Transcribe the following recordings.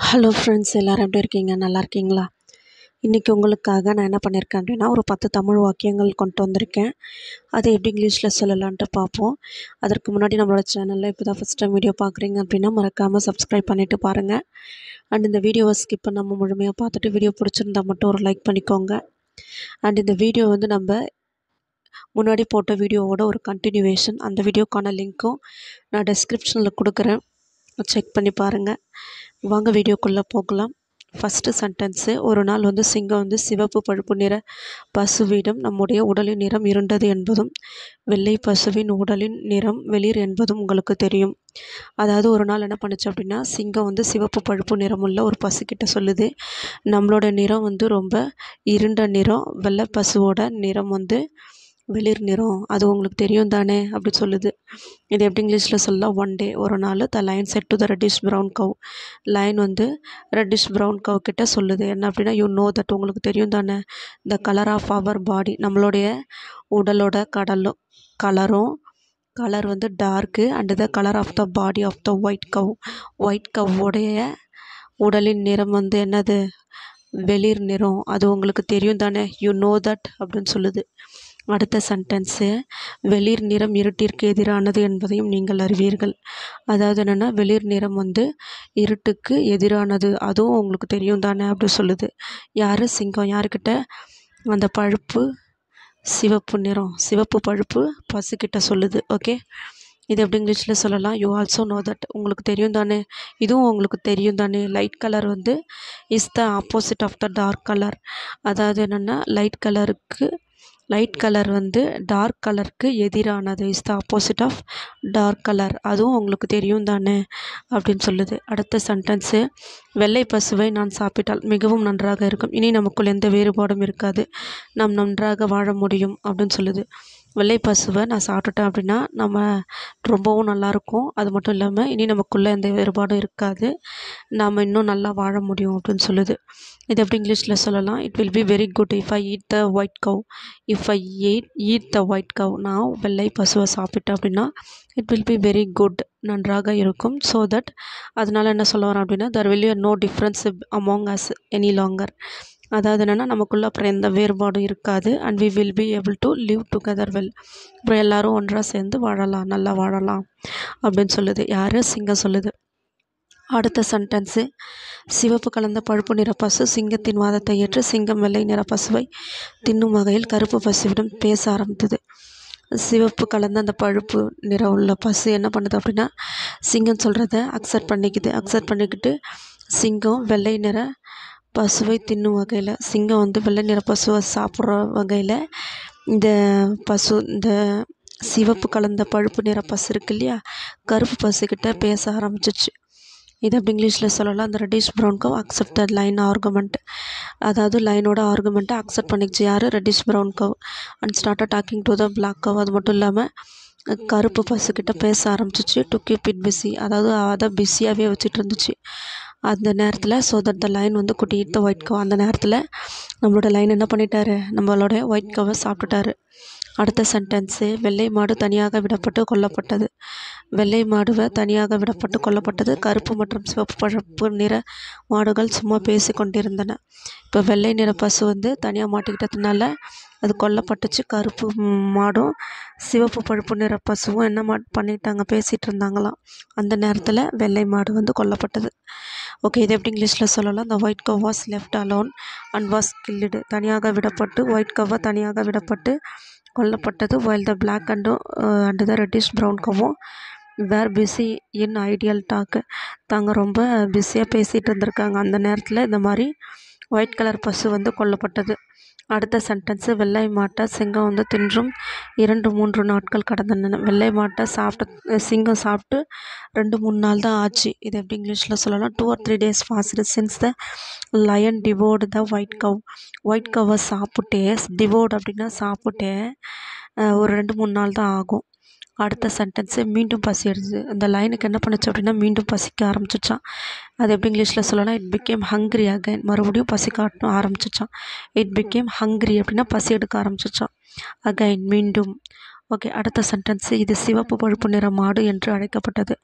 Hello friends, எல்லோரும் எப்படி இருக்கீங்க? நல்லா இருக்கீங்களா? இன்றைக்கி உங்களுக்காக நான் என்ன பண்ணியிருக்கேன் அப்படின்னா, ஒரு 10 தமிழ் வாக்கியங்கள் கொண்டு வந்திருக்கேன். அது எப்படி இங்கிலீஷில் சொல்லலான்ட்டு பார்ப்போம். அதற்கு முன்னாடி நம்மளோட சேனலில் இப்போ தான் ஃபஸ்ட் டைம் வீடியோ பார்க்குறீங்க அப்படின்னா மறக்காமல் சப்ஸ்கிரைப் பண்ணிவிட்டு பாருங்கள். அண்ட் இந்த வீடியோவை ஸ்கிப் பண்ணாமல் முழுமையாக பார்த்துட்டு வீடியோ பிடிச்சிருந்தா மட்டும் ஒரு லைக் பண்ணிக்கோங்க. அண்ட் இந்த வீடியோ வந்து நம்ம முன்னாடி போட்ட வீடியோவோட ஒரு கண்டினியூவேஷன். அந்த வீடியோக்கான லிங்க்கும் நான் டெஸ்கிரிப்ஷனில் கொடுக்குறேன், செக் பண்ணி பாருங்கள். வாங்க வீடியோக்குள்ளே போகலாம். ஃபஸ்ட்டு சென்டென்ஸு, ஒரு நாள் சிங்கம் சிவப்பு பழுப்பு நிற பசுவிடம் நம்முடைய உடலின் நிறம் இருண்டது என்பதும் வெள்ளை பசுவின் உடலின் நிறம் வெளிர் என்பதும் உங்களுக்கு தெரியும். அதாவது ஒரு நாள் என்ன பண்ணுச்சு அப்படின்னா, சிங்கம் சிவப்பு பழுப்பு நிறமுள்ள ஒரு பசுக்கிட்ட சொல்லுது, நம்மளோட நிறம் ரொம்ப இருண்ட நிறம், வெள்ளை பசுவோட நிறம் வெளிர் நிறம், அது உங்களுக்கு தெரியும் தானே அப்படி சொல்லுது. இது எப்படி இங்கிலீஷில் சொல்லலாம்? ஒன் டே, ஒரு நாள், the lion said to the reddish brown cow. Lion reddish brown cow கிட்ட சொல்லுது என்ன அப்படின்னா, யூ நோ தட், உங்களுக்கு தெரியும் தானே, த கலர் ஆஃப் அவர் பாடி, நம்மளுடைய உடலோட colour dark, and the colour of the body of the white cow, white கவ்வுடைய உடலின் நிறம் என்னது? வெளிர் நிறம், அது உங்களுக்கு தெரியும் தானே, யூ நோ தட் அப்படின்னு சொல்லுது. அடுத்த சென்டென்ஸு, வெளிர் நிறம் இருட்டிற்கு எதிரானது என்பதையும் நீங்கள் அறிவீர்கள். அதாவது என்னென்னா, வெளிர் நிறம் இருட்டுக்கு எதிரானது, அதுவும் உங்களுக்கு தெரியும் தானே அப்படி சொல்லுது. யார்? சிங்கம். யாருக்கிட்ட? அந்த பழுப்பு சிவப்பு நிறம், சிவப்பு பழுப்பு பசுக்கிட்ட சொல்லுது. ஓகே, இது எப்படி இங்கிலீஷில் சொல்லலாம்? யூ ஆல்சோ நோ தட், உங்களுக்கு தெரியும் தானே, இதுவும் உங்களுக்கு தெரியும் தானே. Light colour is the opposite of the dark colour. அதாவது என்னென்னா, லைட் கலர் டார்க் கலருக்கு எதிரானது, is the opposite of dark colour, அதுவும் உங்களுக்கு தெரியும் தானே அப்படின்னு சொல்லுது. அடுத்த சென்டென்ஸு, வெள்ளை பசுவை நான் சாப்பிட்டால் மிகவும் நன்றாக இருக்கும், இனி நமக்குள் எந்த வேறுபாடும் இருக்காது, நாம் நன்றாக வாழ முடியும் அப்படின்னு சொல்லுது. வெள்ளை பசுவை நான் சாப்பிட்டுட்டேன் அப்படின்னா நம்ம ரொம்பவும் நல்லாயிருக்கும், அது மட்டும் இல்லாமல் இனி நமக்குள்ளே எந்த வேறுபாடும் இருக்காது, நாம் இன்னும் நல்லா வாழ முடியும் அப்படின்னு சொல்லுது. இது எப்படி இங்கிலீஷில் சொல்லலாம்? It will be very good if I eat the white cow, if I eat the white cow, நான் வெள்ளை பசுவை சாப்பிட்டேன் அப்படின்னா it will be very good, நன்றாக இருக்கும். ஸோ தட், அதனால் என்ன சொல்ல வரேன் அப்படின்னா, there will be no difference among us any longer. அதாவது என்னென்னா, நமக்குள்ளே அப்புறம் எந்த வேறுபாடும் இருக்காது. And we will be able to live together well, அப்புறம் எல்லோரும் ஒன்றாக சேர்ந்து வாழலாம், நல்லா வாழலாம் அப்படின்னு சொல்லுது. யார்? சிங்கம் சொல்லுது. அடுத்த சென்டென்ஸு, சிவப்பு கலந்த பழுப்பு நிற பசு சிங்கத்தின் வாதத்தை ஏற்று சிங்கம் வெள்ளை நிற பசுவை தின்னும் வகையில் கருப்பு பசுவிடம் பேச ஆரம்பித்தது. சிவப்பு கலந்த அந்த பழுப்பு நிறம் உள்ள பசு என்ன பண்ணுது அப்படின்னா, சிங்கம் சொல்கிறத அக்செப்ட் பண்ணிக்கிட்டு சிங்கம் வெள்ளை நிற பசுவை தின்னும் வகையில், சிங்கம் வெள்ளை நிற பசுவை சாப்பிட்ற வகையில் இந்த சிவப்பு கலந்த பழுப்பு நிற பசு இருக்கு இல்லையா, கருப்பு பசுக்கிட்ட பேச ஆரம்பிச்சிச்சு. இது எப்படி இங்கிலீஷில் சொல்லலாம்? அந்த reddish brown cow accept the lion argument, அதாவது லைனோட ஆர்குமெண்ட்டை அக்செப்ட் பண்ணிக்கிச்சு. யார்? Reddish brown cow. And started talking to the black cow, அது மட்டும் இல்லாமல் கருப்பு பசுக்கிட்ட பேச ஆரம்பிச்சிச்சு. டு கீப் இட் பிஸி, அதாவது அதை பிஸியாகவே வச்சுட்டு இருந்துச்சு அந்த நேரத்தில். So that the lion could eat the white cow, அந்த நேரத்தில் நம்மளோட லைன் என்ன பண்ணிட்டாரு? நம்மளோட ஒயிட் கவ்வை சாப்பிட்டுட்டாரு. அடுத்த சென்டென்ஸு, வெள்ளை மாடு தனியாக விடப்பட்டு கொல்லப்பட்டது. வெள்ளை மாடுவை தனியாக விடப்பட்டு கொல்லப்பட்டது. கருப்பு மற்றும் சிவப்பு பழுப்பு நிற மாடுகள் சும்மா பேசி கொண்டிருந்தன. இப்போ வெள்ளை நிற பசு தனியாக மாட்டிக்கிட்டதுனால அது கொல்லப்பட்டுச்சு. கருப்பு மாடும் சிவப்பு பழுப்பு நிற பசுவும் என்ன பண்ணிட்டாங்க? பேசிகிட்டு இருந்தாங்களாம். அந்த நேரத்தில் வெள்ளை மாடு கொல்லப்பட்டது. ஓகே, இது எப்படி இங்கிலீஷில் சொல்லலாம்? The white cow was left alone and was killed, தனியாக விடப்பட்டு ஒயிட் கவ்வை தனியாக விடப்பட்டு கொல்லப்பட்டது. While the black and the reddish brown கவ்வும் were busy in idle talk, தாங்க ரொம்ப பிஸியாக பேசிகிட்டு இருந்திருக்காங்க. அந்த நேரத்தில் இந்த மாதிரி ஒயிட் கலர் பசு கொல்லப்பட்டது. அடுத்த சென்டென்ஸு, வெள்ளை மாட்டை சிங்கம் தின்றும் 2-3 நாட்கள் கடந்தன. வெள்ளை மாட்டை சிங்கம் சாப்பிட்டு 2-3 நாள் தான் ஆச்சு. இது எப்படி இங்கிலீஷில் சொல்லலாம்? 2 or 3 days passed since the lion devoured the white cow. White கவ்வை சாப்பிட்டே, டிவோர்ட் அப்படின்னா சாப்பிட்டே ஒரு 2-3 நாள் தான் ஆகும். அடுத்த சென்டென்ஸு, மீண்டும் பசி எடுத்து அந்த லைனுக்கு என்ன பண்ணுச்சு அப்படின்னா, மீண்டும் பசிக்க ஆரம்பிச்சிச்சான். அது எப்படி இங்கிலீஷில் சொல்லலாம்? இட் பிகேம் ஹங்க்ரி அகைன், மறுபடியும் பசி காட்ட ஆரம்பிச்சிச்சான். இட் பிகேம் ஹங்க்ரி அப்படின்னா பசி எடுக்க ஆரம்பிச்சிச்சான். அகைன், மீண்டும். ஓகே, அடுத்த சென்டென்ஸு, இது சிவப்பு பழுப்பு நிற மாடு என்று அழைக்கப்பட்டது.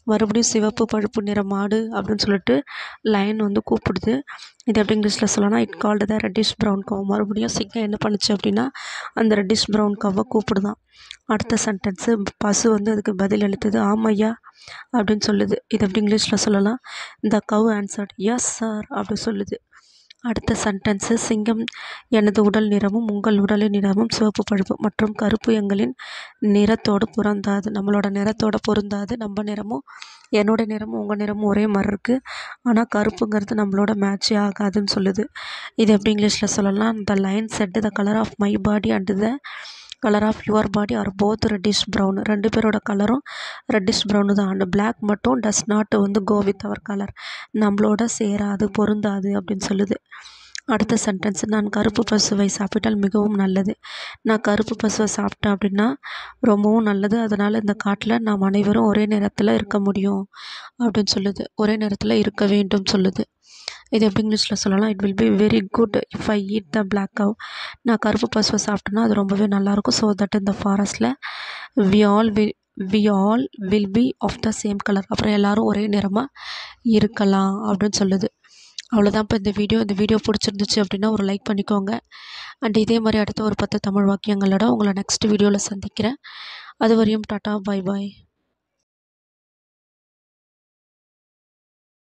மறுபடியும் சிவப்பு பழுப்பு நிற மாடு அப்படின்னு சொல்லிட்டு லைன் வந்து கூப்பிடுது. இது எப்படி இங்கிலீஷில் சொல்லலாம், it called the reddish brown cow. மறுபடியும் சிங்கம் என்ன பண்ணுச்சு அப்படின்னா அந்த ரெட்டிஷ் ப்ரௌன் கவ்வை கூப்பிடுதான். அடுத்த சென்டென்ஸு, பசு வந்து அதுக்கு பதில் அளித்தது ஆமையா அப்படின்னு சொல்லுது. இது எப்படி இங்கிலீஷில் சொல்லலாம், the cow answered yes sir அப்படி சொல்லுது. அடுத்த சென்டென்ஸு, சிங்கம் எனது உடல் நிறமும் உங்கள் உடலின் நிறமும் சிவப்பு பழுப்பு மற்றும் கருப்பு எங்களின் நிறத்தோடு பொருந்தாது. நம்மளோட நிறத்தோட பொருந்தாது. நம்ம நிறமும் என்னோட நிறமும் உங்கள் நிறமும் ஒரே மாதிரி இருக்குது, ஆனால் கருப்புங்கிறது நம்மளோட மேட்சே ஆகாதுன்னு சொல்லுது. இது எப்படி இங்கிலீஷில் சொல்லலாம், the lion said the colour of my body and the colour of your body are both reddish brown. ரெண்டு பேரோட கலரும் ரெட்டிஷ் ப்ரௌனு தான். அண்ட் பிளாக் மட்டும் டஸ் நாட் வந்து கோ வித் அவர் கலர், நம்மளோட சேராது பொருந்தாது அப்படின்னு சொல்லுது. அடுத்த சென்டென்ஸ், நான் கருப்பு பசுவை சாப்பிட்டால் மிகவும் நல்லது. நான் கருப்பு பசுவை சாப்பிட்டேன் அப்படின்னா ரொம்பவும் நல்லது, அதனால் இந்த காட்டில் நாம் அனைவரும் ஒரே நேரத்தில் இருக்க முடியும் அப்படின்னு சொல்லுது. ஒரே நேரத்தில் இருக்க வேண்டும் சொல்லுது. இது எப்படி இங்கிலீஷில் சொல்லலாம், it will be very good if I eat the black cow. நான் கருப்பு பசுவை சாப்பிட்டேன்னா அது ரொம்பவே நல்லாயிருக்கும். ஸோ தட் இந்த ஃபாரஸ்ட்டில் we all will be of the same colour. அப்புறம் எல்லோரும் ஒரே நிறமாக இருக்கலாம் அப்படின்னு சொல்லுது. அவ்வளோதான் இப்போ இந்த வீடியோ பிடிச்சிருந்துச்சு அப்படின்னா ஒரு லைக் பண்ணிக்கோங்க. அண்ட் இதே மாதிரி அடுத்த ஒரு 10 தமிழ் வாக்கியங்களோட உங்களை நெக்ஸ்ட் வீடியோவில் சந்திக்கிறேன். அது வரையும் டாட்டா, பை பாய்.